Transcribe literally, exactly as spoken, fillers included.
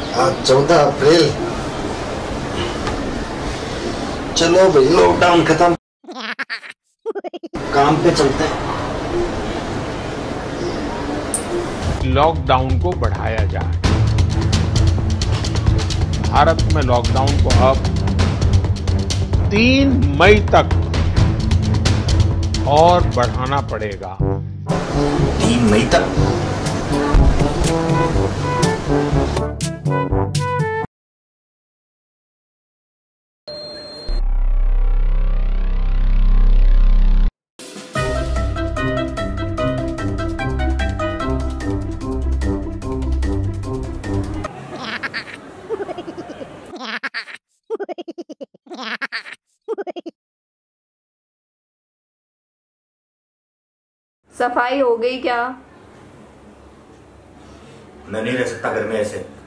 आज चौदह अप्रैल। चलो भाई लॉकडाउन खत्म, काम पे चलते हैं। लॉकडाउन को बढ़ाया जाए। भारत में लॉकडाउन को अब तीन मई तक और बढ़ाना पड़ेगा। तीन मई तक? सफाई हो गई क्या? मैं नहीं रह सकता घर में ऐसे।